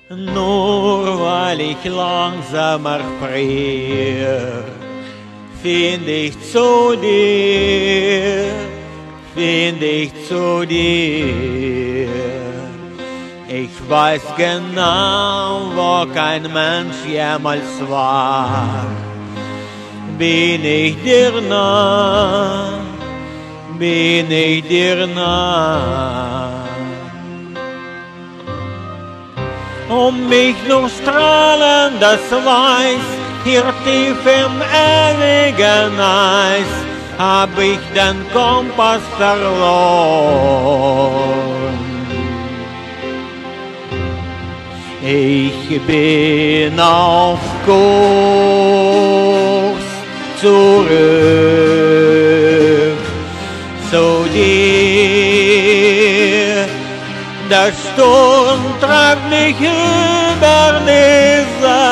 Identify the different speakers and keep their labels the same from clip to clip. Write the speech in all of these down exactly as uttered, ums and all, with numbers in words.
Speaker 1: Nur weil ich langsamer frier, find ich zu dir, find ich zu dir. Ich weiß genau, wo kein Mensch jemals war. Bin ich dir nah, bin ich dir nah. Um mich nur strahlen, das Weiß, hier tief im ewigen Eis, hab ich den Kompass verloren. Ich bin auf Kurs zurück zu dir. Der Sturm treibt mich über die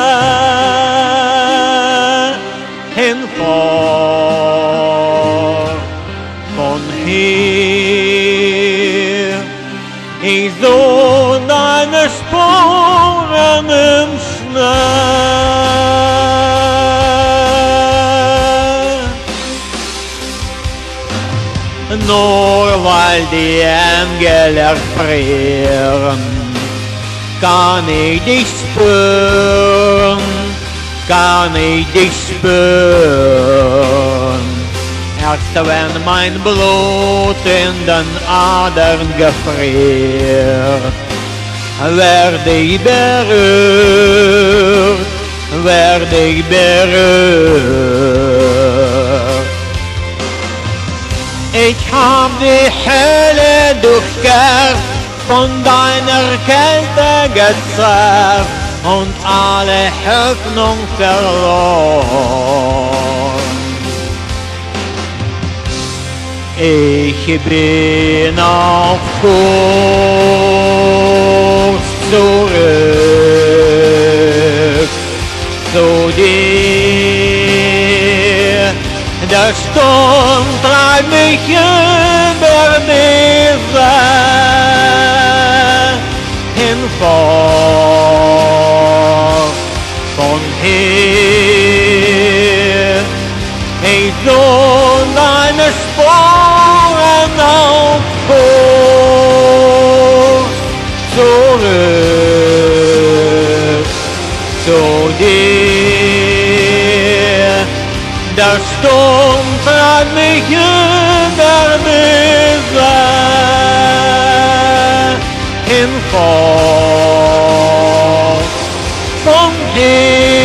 Speaker 1: See hinfort. Von hier ich such deine Spuren im Schnee. Nur weil die Engel erfrieren, kann ich dich spüren, kann ich dich spüren. Erst wenn mein Blut in den Adern gefriert, werde ich berührt, werde ich berührt. Ich hab die Hölle durchquert, von deiner Kälte gezerrt und alle Hoffnung verloren. Ich bin auf Kurs zurück zu dir. Der Sturm treibt mich über die See hinfort. Von hier ich such deine Spuren auf Kurs zurück zu dir. Der Sturm treibt mich über die See hinfort. Von dir